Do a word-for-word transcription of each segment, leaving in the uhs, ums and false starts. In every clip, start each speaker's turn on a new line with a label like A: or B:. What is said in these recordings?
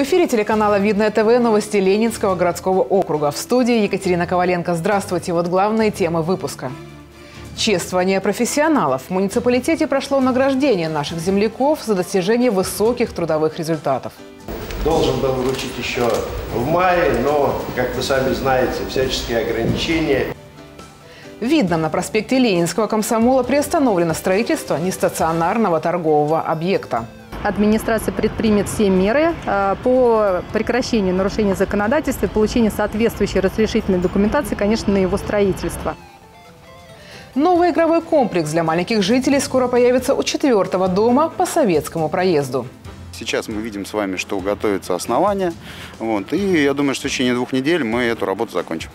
A: В эфире телеканала «Видное ТВ» новости Ленинского городского округа. В студии Екатерина Коваленко. Здравствуйте. Вот главные темы выпуска. Чествование профессионалов. В муниципалитете прошло награждение наших земляков за достижение высоких трудовых результатов.
B: Должен был вручить еще в мае, но, как вы сами знаете, всяческие ограничения.
A: В Видном на проспекте Ленинского комсомола приостановлено строительство нестационарного торгового объекта.
C: Администрация предпримет все меры по прекращению нарушения законодательства и получению соответствующей разрешительной документации, конечно, на его строительство.
A: Новый игровой комплекс для маленьких жителей скоро появится у четвертого дома по Советскому проезду.
D: Сейчас мы видим с вами, что готовится основание. Вот, и я думаю, что в течение двух недель мы эту работу закончим.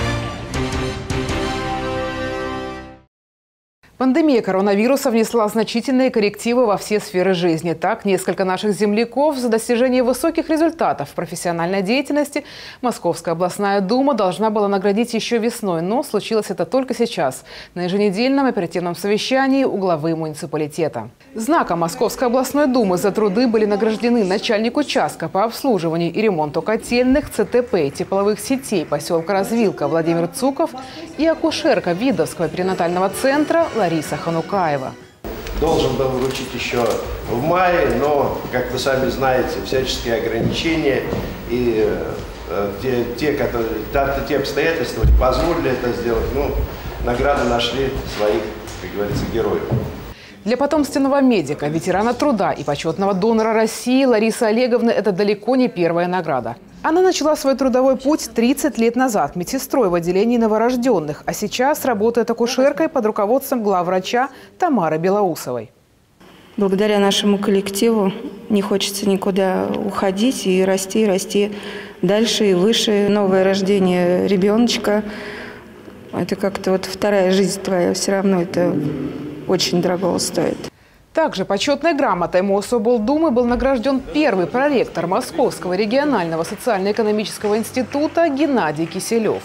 A: Пандемия коронавируса внесла значительные коррективы во все сферы жизни. Так, несколько наших земляков за достижение высоких результатов в профессиональной деятельности Московская областная дума должна была наградить еще весной, но случилось это только сейчас, на еженедельном оперативном совещании у главы муниципалитета. Знаком Московской областной думы за труды были награждены начальник участка по обслуживанию и ремонту котельных, ЦТП и тепловых сетей поселка Развилка Владимир Цуков и акушерка Видовского перинатального центра Лариса Ханукаева.
B: Должен был вручить еще в мае, но, как вы сами знаете, всяческие ограничения и э, те, те, которые, те обстоятельства позволили это сделать, ну, награды нашли своих, как говорится, героев.
A: Для потомственного медика, ветерана труда и почетного донора России Ларисы Олеговны это далеко не первая награда. Она начала свой трудовой путь тридцать лет назад медсестрой в отделении новорожденных, а сейчас работает акушеркой под руководством главврача Тамары Белоусовой.
E: Благодаря нашему коллективу не хочется никуда уходить и расти, и расти дальше и выше. Новое рождение ребеночка – это как-то вот вторая жизнь твоя, все равно это очень дорого стоит.
A: Также почетной грамотой Мособлдумы был награжден первый проректор Московского регионального социально-экономического института Геннадий Киселев.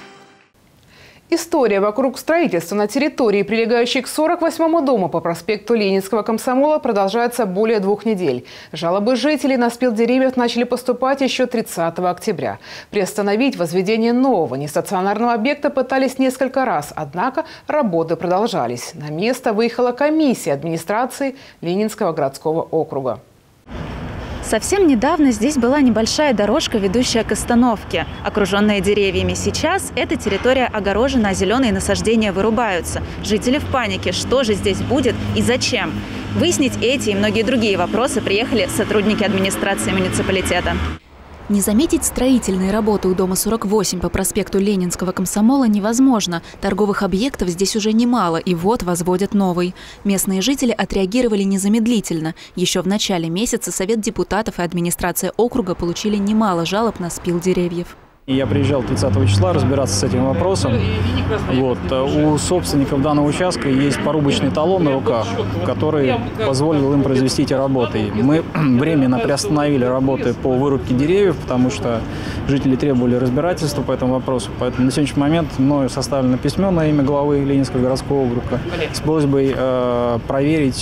A: История вокруг строительства на территории, прилегающей к сорок восьмому дому по проспекту Ленинского комсомола, продолжается более двух недель. Жалобы жителей на спил деревьев начали поступать еще тридцатого октября. Приостановить возведение нового нестационарного объекта пытались несколько раз, однако работы продолжались. На место выехала комиссия администрации Ленинского городского округа.
F: Совсем недавно здесь была небольшая дорожка, ведущая к остановке, окруженная деревьями. Сейчас эта территория огорожена, а зеленые насаждения вырубаются. Жители в панике. Что же здесь будет и зачем? Выяснить эти и многие другие вопросы приехали сотрудники администрации муниципалитета.
G: Не заметить строительные работы у дома сорок восемь по проспекту Ленинского комсомола невозможно. Торговых объектов здесь уже немало, и вот возводят новый. Местные жители отреагировали незамедлительно. Еще в начале месяца Совет депутатов и администрация округа получили немало жалоб на спил деревьев.
H: Я приезжал тридцатого числа разбираться с этим вопросом. Вот. У собственников данного участка есть порубочный талон на руках, который позволил им произвести эти работы. Мы временно приостановили работы по вырубке деревьев, потому что жители требовали разбирательства по этому вопросу. Поэтому на сегодняшний момент мною составлено письмо на имя главы Ленинского городского округа с просьбой э, проверить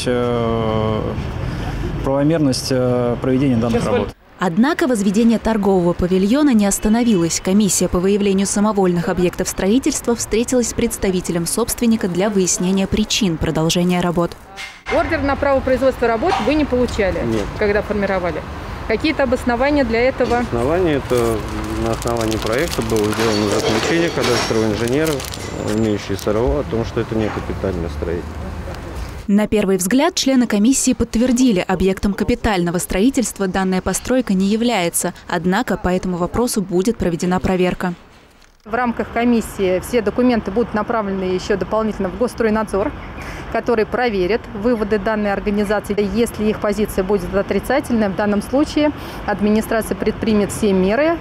H: э, правомерность э, проведения данных работ.
G: Однако возведение торгового павильона не остановилось. Комиссия по выявлению самовольных объектов строительства встретилась с представителем собственника для выяснения причин продолжения работ.
C: Ордер на право производства работ вы не получали,
I: Нет.
C: когда формировали? Какие-то обоснования для этого?
I: Основание это на основании проекта было сделано заключение кадастрового инженера, имеющий СРО, о том, что это не капитальное строительство.
G: На первый взгляд члены комиссии подтвердили, объектом капитального строительства данная постройка не является. Однако по этому вопросу будет проведена проверка.
C: В рамках комиссии все документы будут направлены еще дополнительно в Госстройнадзор, который проверит выводы данной организации. Если их позиция будет отрицательной, в данном случае администрация предпримет все меры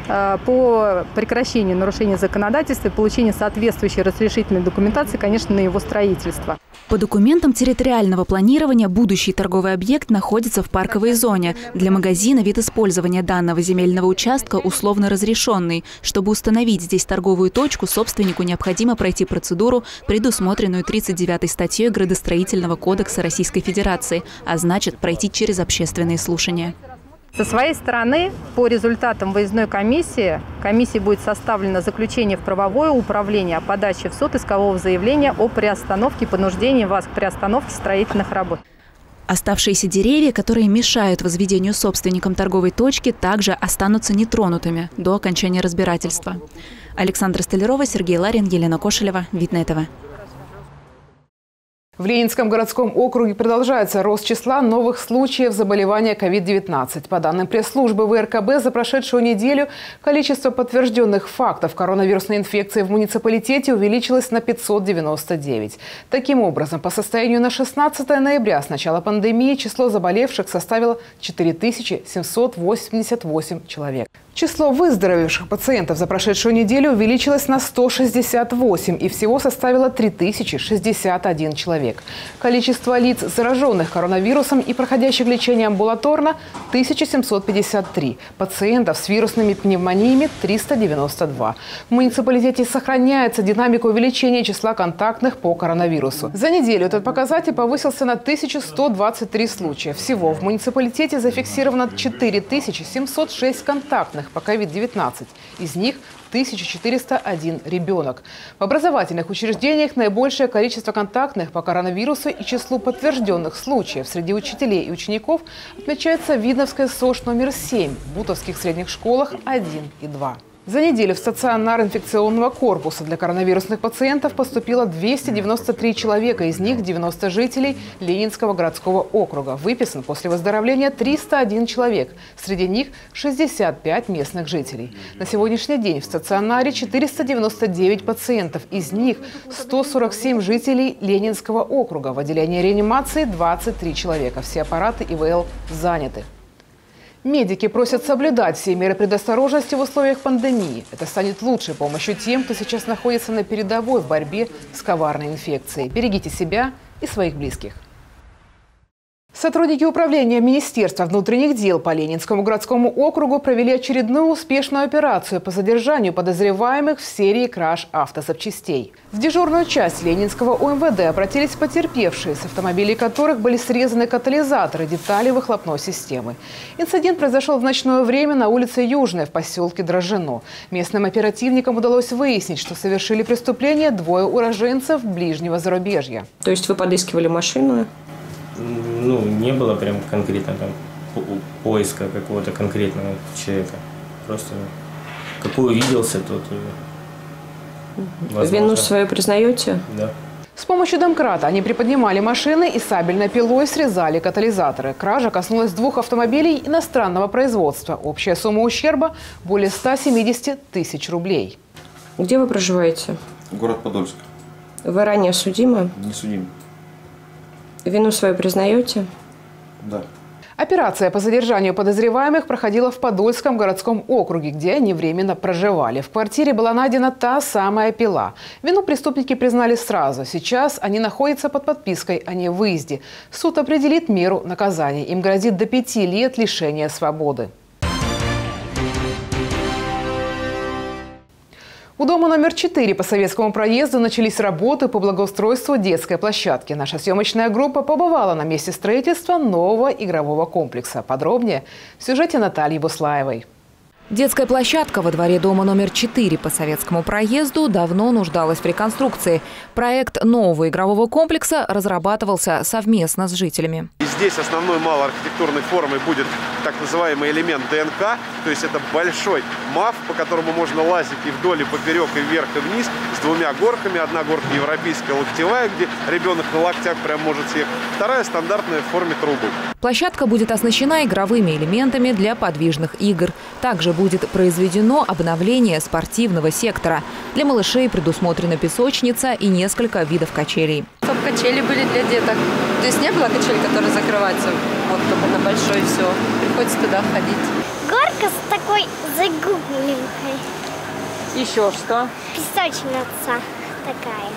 C: по прекращению нарушения законодательства и получению соответствующей разрешительной документации, конечно, на его строительство.
G: По документам территориального планирования будущий торговый объект находится в парковой зоне. Для магазина вид использования данного земельного участка условно разрешенный. Чтобы установить здесь торговую точку, собственнику необходимо пройти процедуру, предусмотренную тридцать девятой статьей Градостроительного кодекса Российской Федерации, а значит пройти через общественные слушания.
C: Со своей стороны, по результатам выездной комиссии, комиссией будет составлено заключение в правовое управление о подаче в суд искового заявления о приостановке и понуждении вас к приостановке строительных работ.
G: Оставшиеся деревья, которые мешают возведению собственникам торговой точки, также останутся нетронутыми до окончания разбирательства. Александра Столярова, Сергей Ларин, Елена Кошелева. Вид на ТВ.
A: В Ленинском городском округе продолжается рост числа новых случаев заболевания ковид девятнадцать. По данным пресс-службы вэ эр ка бэ, за прошедшую неделю количество подтвержденных фактов коронавирусной инфекции в муниципалитете увеличилось на пятьсот девяносто девять. Таким образом, по состоянию на шестнадцатое ноября с начала пандемии число заболевших составило четыре тысячи семьсот восемьдесят восемь человек. Число выздоровевших пациентов за прошедшую неделю увеличилось на сто шестьдесят восемь и всего составило три тысячи шестьдесят один человек. Количество лиц, зараженных коронавирусом и проходящих лечение амбулаторно – тысяча семьсот пятьдесят три. Пациентов с вирусными пневмониями – триста девяносто два. В муниципалитете сохраняется динамика увеличения числа контактных по коронавирусу. За неделю этот показатель повысился на тысячу сто двадцать три случая. Всего в муниципалитете зафиксировано четыре тысячи семьсот шесть контактных по ковид девятнадцать. Из них тысяча четыреста один ребенок. В образовательных учреждениях наибольшее количество контактных по коронавирусу и числу подтвержденных случаев среди учителей и учеников отмечается Видновская СОЖ номер семь, в бутовских средних школах один и два. За неделю в стационар инфекционного корпуса для коронавирусных пациентов поступило двести девяносто три человека, из них девяносто жителей Ленинского городского округа. Выписан после выздоровления триста один человек, среди них шестьдесят пять местных жителей. На сегодняшний день в стационаре четыреста девяносто девять пациентов, из них сто сорок семь жителей Ленинского округа. В отделении реанимации двадцать три человека. Все аппараты и вэ эл заняты. Медики просят соблюдать все меры предосторожности в условиях пандемии. Это станет лучшей помощью тем, кто сейчас находится на передовой в борьбе с коварной инфекцией. Берегите себя и своих близких. Сотрудники управления Министерства внутренних дел по Ленинскому городскому округу провели очередную успешную операцию по задержанию подозреваемых в серии краж автозапчастей. В дежурную часть Ленинского о эм вэ дэ обратились потерпевшие, с автомобилей которых были срезаны катализаторы, детали выхлопной системы. Инцидент произошел в ночное время на улице Южная в поселке Дрожжино. Местным оперативникам удалось выяснить, что совершили преступление двое уроженцев ближнего зарубежья.
J: То есть вы подыскивали машину?
K: Ну, не было прям конкретно там поиска какого-то конкретного человека. Просто какой увиделся, тот... Возможно.
J: Вину свою признаете?
K: Да.
A: С помощью домкрата они приподнимали машины и сабельной пилой срезали катализаторы. Кража коснулась двух автомобилей иностранного производства. Общая сумма ущерба – более ста семидесяти тысяч рублей.
J: Где вы проживаете?
L: Город Подольск.
J: Вы ранее судимы?
L: Не судим.
J: Вину свою признаете?
L: Да.
A: Операция по задержанию подозреваемых проходила в Подольском городском округе, где они временно проживали. В квартире была найдена та самая пила. Вину преступники признали сразу. Сейчас они находятся под подпиской о невыезде. Суд определит меру наказания. Им грозит до пяти лет лишения свободы. У дома номер четыре по Советскому проезду начались работы по благоустройству детской площадки. Наша съемочная группа побывала на месте строительства нового игрового комплекса. Подробнее в сюжете Натальи Буслаевой.
M: Детская площадка во дворе дома номер четыре по Советскому проезду давно нуждалась в реконструкции. Проект нового игрового комплекса разрабатывался совместно с жителями.
N: И здесь основной малоархитектурной формой будет так называемый элемент дэ эн ка, то есть это большой маф, по которому можно лазить и вдоль, и поперек, и вверх, и вниз, с двумя горками. Одна горка европейская, локтевая, где ребенок на локтях прям может съехать. Вторая стандартная в форме трубы.
M: Площадка будет оснащена игровыми элементами для подвижных игр. Также будет произведено обновление спортивного сектора. Для малышей предусмотрена песочница и несколько видов качелей.
O: Чтобы качели были для деток. То есть не было качелей, которые закрываются вот только на большой, все. Приходится туда ходить.
P: Горка с такой загугленькой.
O: Еще что?
P: Песочница такая.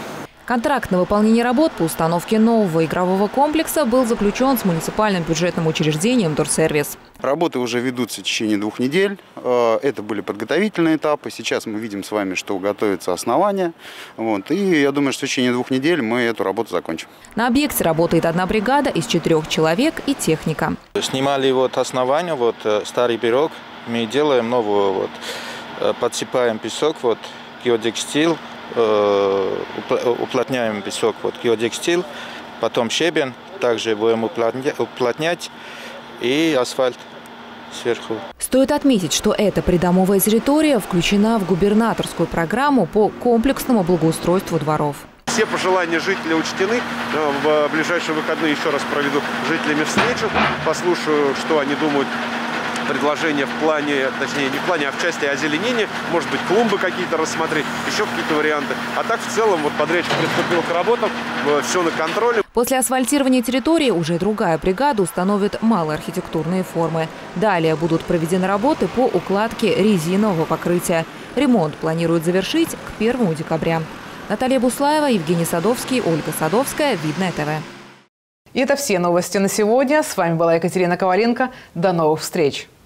G: Контракт на выполнение работ по установке нового игрового комплекса был заключен с муниципальным бюджетным учреждением «Дорсервис».
D: Работы уже ведутся в течение двух недель. Это были подготовительные этапы. Сейчас мы видим с вами, что готовится основание. Вот. И я думаю, что в течение двух недель мы эту работу закончим.
G: На объекте работает одна бригада из четырех человек и техника.
L: Снимали вот основание, вот старый пирог. Мы делаем новую, вот, подсыпаем песок, вот, геодекстил. Уплотняем песок, вот, геодекстил, потом щебень, также будем уплотнять и асфальт сверху.
G: Стоит отметить, что эта придомовая территория включена в губернаторскую программу по комплексному благоустройству дворов.
N: Все пожелания жителей учтены. В ближайшие выходные еще раз проведу с жителями встречу, послушаю, что они думают. Предложения в плане, точнее не в плане, а в части озеленения, может быть, клумбы какие-то рассмотреть, еще какие-то варианты. А так в целом вот подрядчик приступил к работам, все на контроле.
G: После асфальтирования территории уже другая бригада установит малые архитектурные формы. Далее будут проведены работы по укладке резинового покрытия. Ремонт планируют завершить к первому декабря. Наталья Буслаева, Евгений Садовский, Ольга Садовская, Видное ТВ.
A: И это все новости на сегодня. С вами была Екатерина Коваленко. До новых встреч!